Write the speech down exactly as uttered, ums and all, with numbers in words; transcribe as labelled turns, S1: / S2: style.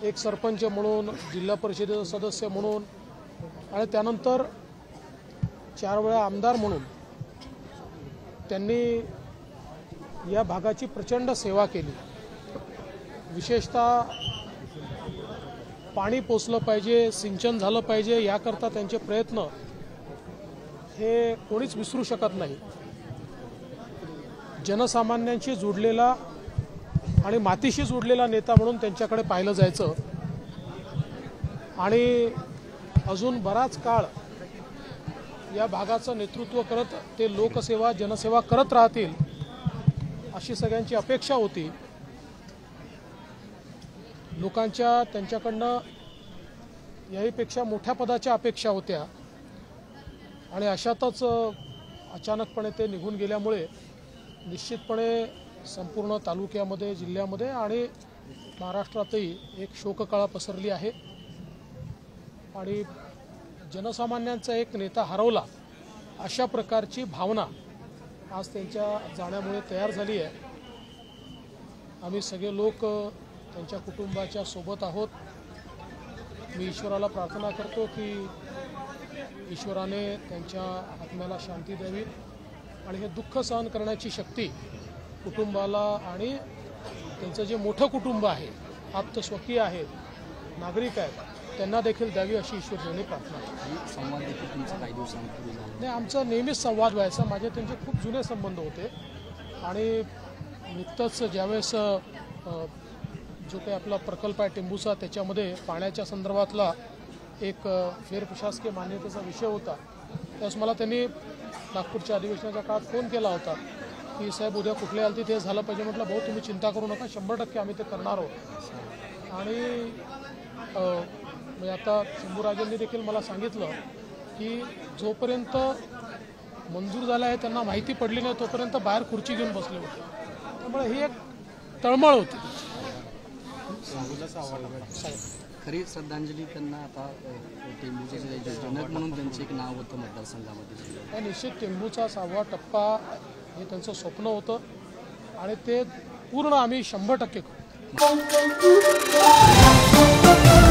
S1: एक सरपंच म्हणून, जिल्हा परिषदेचा सदस्य म्हणून आणि त्यानंतर चार वेळा आमदार म्हणून त्यांनी या भागाची प्रचंड सेवा केली। विशेषतः पाणी पोचलं पाहिजे, सिंचन झालं पाहिजे याकरता त्यांचे प्रयत्न हे कोणीच विसरू शकत नाही। जनसामान्यांशी जोडलेला आणि मातीशी जोडलेला नेता म्हणून त्यांच्याकडे पाहिलं जायचं आणि अजून बराच काळ या भागाचं नेतृत्व करत ते लोकसेवा जनसेवा करत राहतील अशी सगळ्यांची अपेक्षा होती। लोकांच्या त्यांच्याकडनं याहीपेक्षा मोठ्या पदाच्या अपेक्षा होत्या आणि अशातच अचानकपणे ते निघून गेल्यामुळे निश्चितपणे संपूर्ण तालुक्यामध्ये, जिल्ह्यामध्ये आणि महाराष्ट्रातही एक शोककळा पसरली आहे आणि जनसामान्यांचा एक नेता हरवला अशा प्रकारची भावना आज त्यांच्या जाण्यामुळे तयार झाली आहे। आम्ही सगळे लोक त्यांच्या कुटुंबाच्या सोबत आहोत। मी ईश्वराला प्रार्थना करतो की ईश्वराने त्यांच्या आत्म्याला शांती द्यावी आणि हे दुःख सहन करण्याची शक्ती कुटुंबाला आणि त्यांचं जे मोठं कुटुंब आहे, आप्तस्वकीय आहेत, नागरिक आहेत, त्यांना देखील द्यावी अशी ईश्वराने प्रार्थना आहे।
S2: संवाद देखील तुमचा काही दिवसांपूर्वी झाला
S1: नाही, आमचा नेहमीच संवाद व्हायचा। माझे त्यांचे खूप जुने संबंध होते आणि नुकतंच ज्यावेळेस जो काही आपला प्रकल्प आहे टेंबूचा, त्याच्यामध्ये पाण्याच्या संदर्भातला एक फेरप्रशासकीय मान्यतेचा विषय होता, त्यावेळेस मला त्यांनी नागपूरच्या अधिवेशनाच्या काळात फोन केला होता की साहेब उद्या कुठल्या हालतीत हे झालं पाहिजे। म्हटलं भाऊ तुम्ही चिंता करू नका, शंभर टक्के आम्ही ते करणार आहोत। आणि म्हणजे आता शंभूराजेंनी देखील मला सांगितलं की जोपर्यंत मंजूर झालं आहे त्यांना माहिती पडली नाही तोपर्यंत बाहेर खुर्ची घेऊन बसले होते, त्यामुळे ही एक तळमळ होती।
S2: खरी श्रद्धांजली त्यांना आता टेंबूचे जे जनक म्हणून त्यांचे एक नाव होतं मतदारसंघामध्ये।
S1: निश्चित टेंबूचा सहावा टप्पा हे त्यांचं स्वप्न होतं आणि ते पूर्ण आम्ही शंभर टक्के करू।